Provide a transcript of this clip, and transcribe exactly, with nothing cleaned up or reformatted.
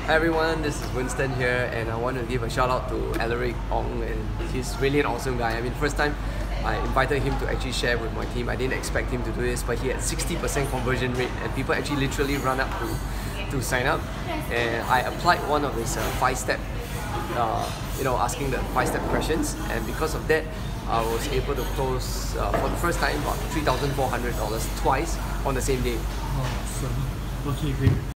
Hi everyone, this is Winston here, and I want to give a shout out to Alaric Ong, and he's really an awesome guy. I mean, first time I invited him to actually share with my team. I didn't expect him to do this, but he had sixty percent conversion rate, and people actually literally run up to, to sign up. And I applied one of his uh, five-step, uh, you know, asking the five-step questions, and because of that, I was able to close uh, for the first time about three thousand four hundred dollars twice on the same day. Awesome. Okay, great.